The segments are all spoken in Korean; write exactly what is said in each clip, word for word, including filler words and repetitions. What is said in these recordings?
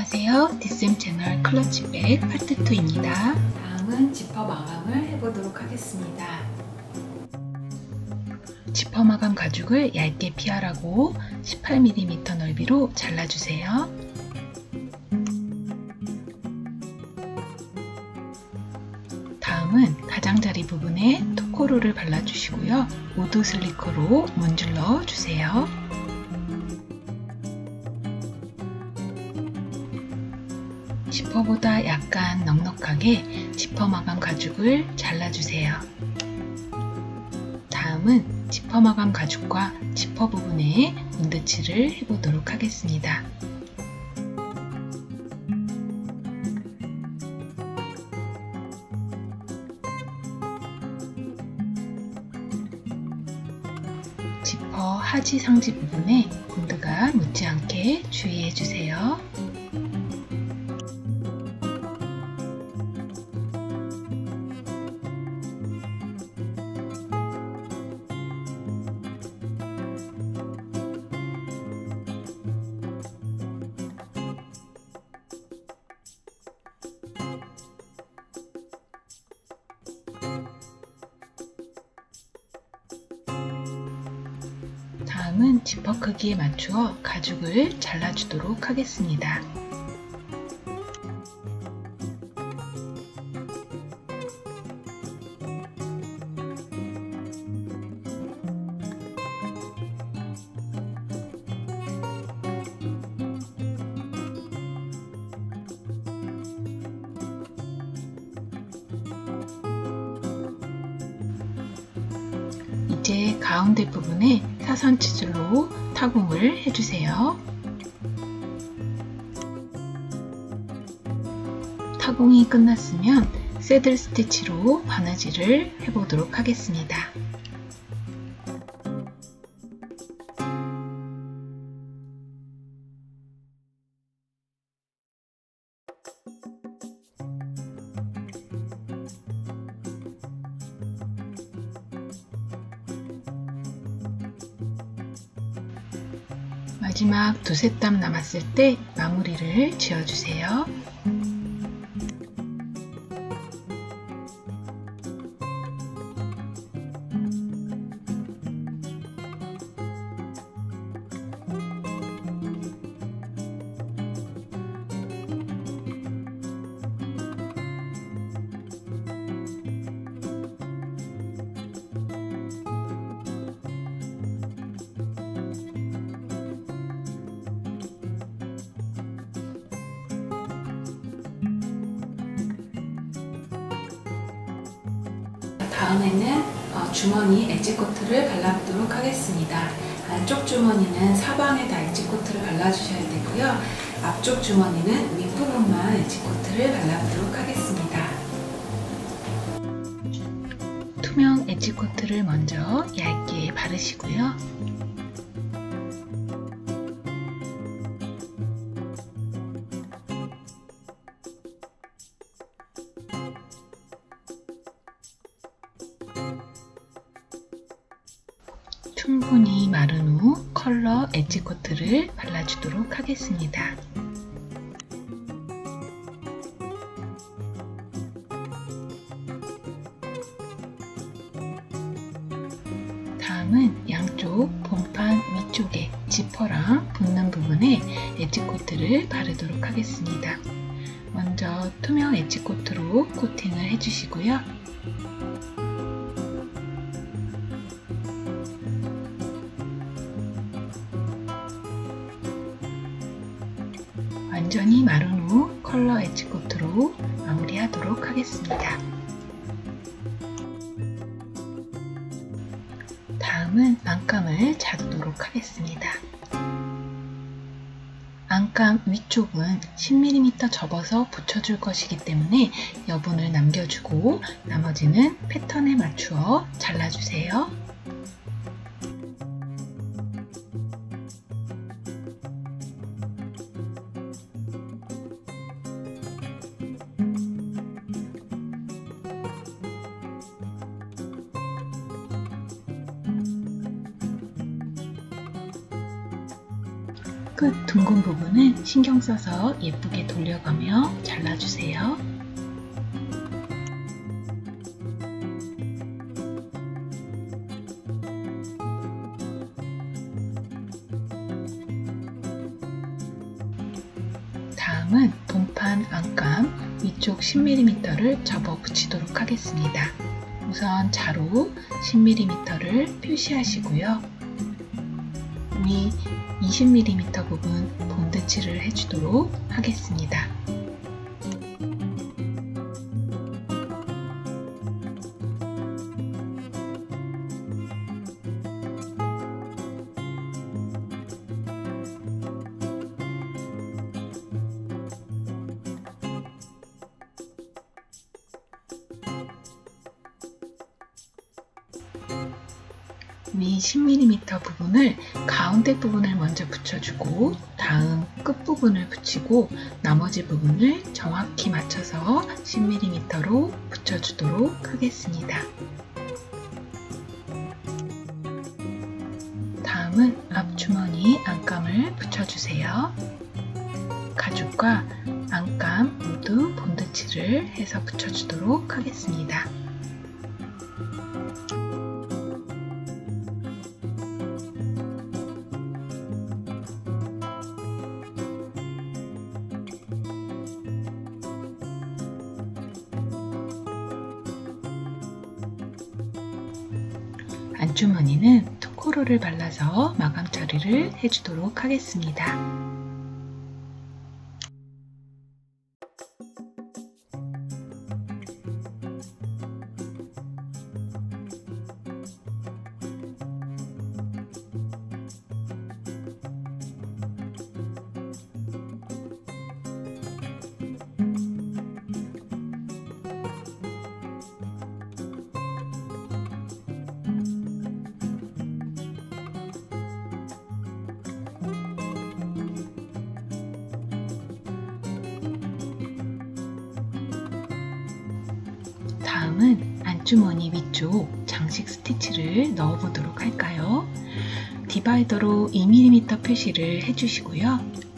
안녕하세요. 디쌤 채널 클러치백 파트 이입니다. 다음은 지퍼 마감을 해보도록 하겠습니다. 지퍼 마감 가죽을 얇게 피하라고 십팔 밀리미터 넓이로 잘라주세요. 다음은 가장자리 부분에 토코루를 발라주시고요. 우드 슬리커로 문질러 주세요. 지퍼보다 약간 넉넉하게 지퍼 마감 가죽을 잘라주세요. 다음은 지퍼 마감 가죽과 지퍼 부분에 문드칠을 해보도록 하겠습니다. 지퍼 하지 상지 부분에 문드가 묻지 않게 주의해 주세요. 다음은 지퍼 크기에 맞추어 가죽을 잘라주도록 하겠습니다. 이제 가운데 부분에 사선 치질로 타공을 해주세요. 타공이 끝났으면 새들 스티치로 바느질을 해보도록 하겠습니다. 마지막 두세 땀 남았을 때 마무리를 지어주세요. 다음에는 주머니 엣지코트를 발라보도록 하겠습니다. 안쪽 주머니는 사방에 다 엣지코트를 발라주셔야 되고요. 앞쪽 주머니는 윗부분만 엣지코트를 발라보도록 하겠습니다. 투명 엣지코트를 먼저 얇게 바르시고요. 충분히 마른 후 컬러 엣지코트를 발라주도록 하겠습니다. 다음은 양쪽 본판 위쪽에 지퍼랑 붙는 부분에 엣지코트를 바르도록 하겠습니다. 먼저 투명 엣지코트로 코팅을 해주시고요. 완전히 마른 후 컬러 엣지코트로 마무리하도록 하겠습니다. 다음은 안감을 자르도록 하겠습니다. 안감 위쪽은 십 밀리미터 접어서 붙여줄 것이기 때문에 여분을 남겨주고 나머지는 패턴에 맞추어 잘라주세요. 끝 둥근 부분은 신경 써서 예쁘게 돌려가며 잘라주세요. 다음은 본판 안감 위쪽 십 밀리미터를 접어 붙이도록 하겠습니다. 우선 자로 십 밀리미터를 표시하시고요. 위 이십 밀리미터 부분 본드칠을 해주도록 하겠습니다. 위 십 밀리미터 부분을 가운데 부분을 먼저 붙여주고 다음 끝부분을 붙이고 나머지 부분을 정확히 맞춰서 십 밀리미터로 붙여주도록 하겠습니다. 다음은 앞주머니 안감을 붙여주세요. 가죽과 안감 모두 본드칠을 해서 붙여주도록 하겠습니다. 안주머니는 투코로를 발라서 마감 처리를 해주도록 하겠습니다. 다음은 안주머니 위쪽 장식 스티치를 넣어 보도록 할까요? 디바이더로 이 밀리미터 표시를 해주시고요.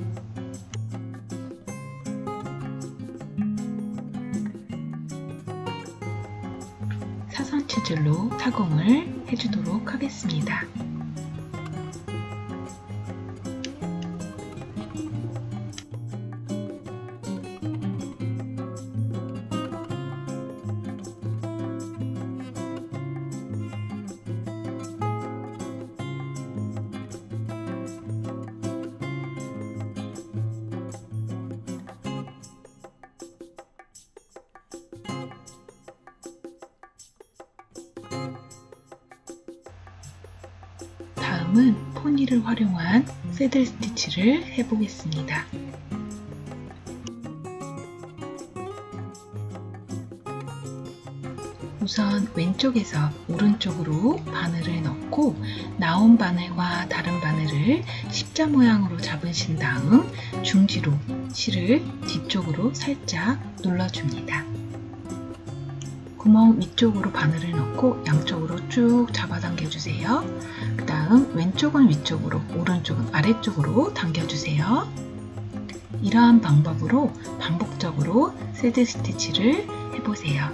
사선 치줄로 타공을 해주도록 하겠습니다. 다음은 포니를 활용한 새들 스티치를 해보겠습니다. 우선 왼쪽에서 오른쪽으로 바늘을 넣고 나온 바늘과 다른 바늘을 십자 모양으로 잡으신 다음 중지로 실을 뒤쪽으로 살짝 눌러줍니다. 구멍 위쪽으로 바늘을 넣고 양쪽으로 쭉 잡아당겨주세요. 그 다음 왼쪽은 위쪽으로, 오른쪽은 아래쪽으로 당겨주세요. 이러한 방법으로 반복적으로 새들 스티치를 해보세요.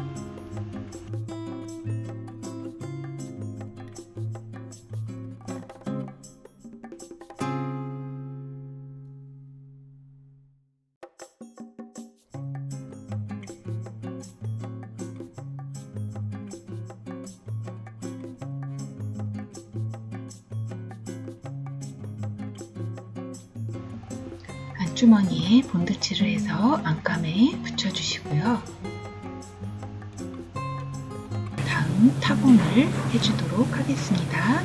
안주머니에 본드칠을 해서 안감에 붙여주시고요. 다음 타공을 해주도록 하겠습니다.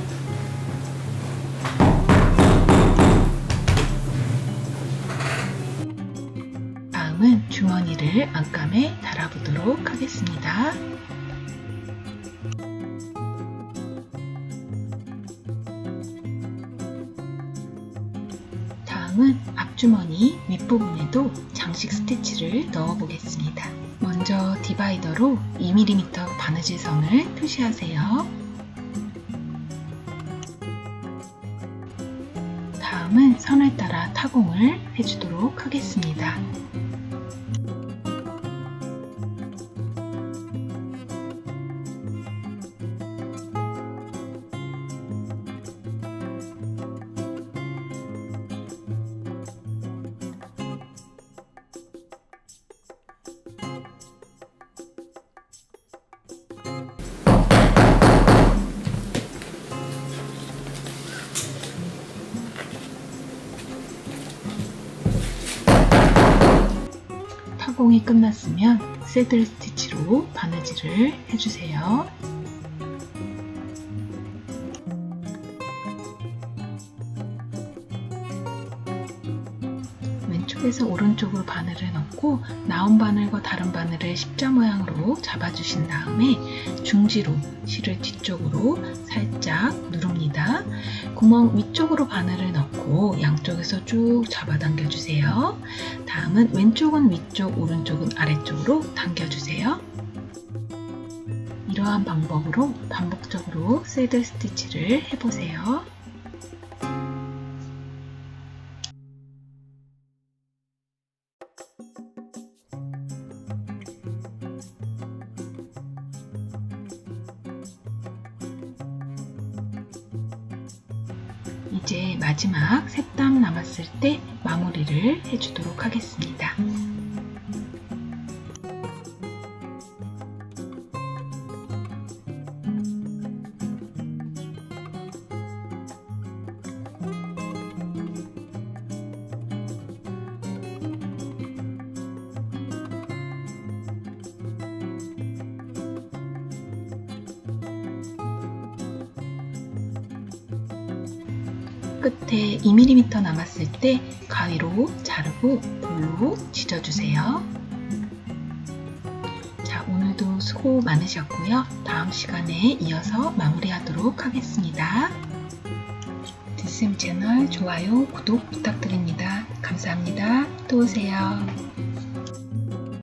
다음은 주머니를 안감에 달아보도록 하겠습니다. 다음은 앞주머니 윗부분에도 장식 스티치를 넣어 보겠습니다. 먼저 디바이더로 이 밀리미터 바느질 선을 표시하세요. 다음은 선을 따라 타공을 해주도록 하겠습니다. 타공이 끝났으면 새들 스티치로 바느질을 해주세요. 왼쪽에서 오른쪽으로 바늘을 넣고 나온 바늘과 다른 바늘을 십자 모양으로 잡아주신 다음에 중지로 실을 뒤쪽으로 살짝 누릅니다. 구멍 위쪽으로 바늘을 넣고 양쪽에서 쭉 잡아당겨 주세요. 다음은 왼쪽은 위쪽, 오른쪽은 아래쪽으로 당겨주세요. 이러한 방법으로 반복적으로 새들 스티치를 해보세요. 이제 마지막 셋땀 남았을 때 마무리를 해주도록 하겠습니다. 끝에 이 밀리미터 남았을 때 가위로 자르고 볼로 지져주세요. 자, 오늘도 수고 많으셨고요. 다음 시간에 이어서 마무리하도록 하겠습니다. 디스엠 채널 좋아요, 구독 부탁드립니다. 감사합니다. 또 오세요.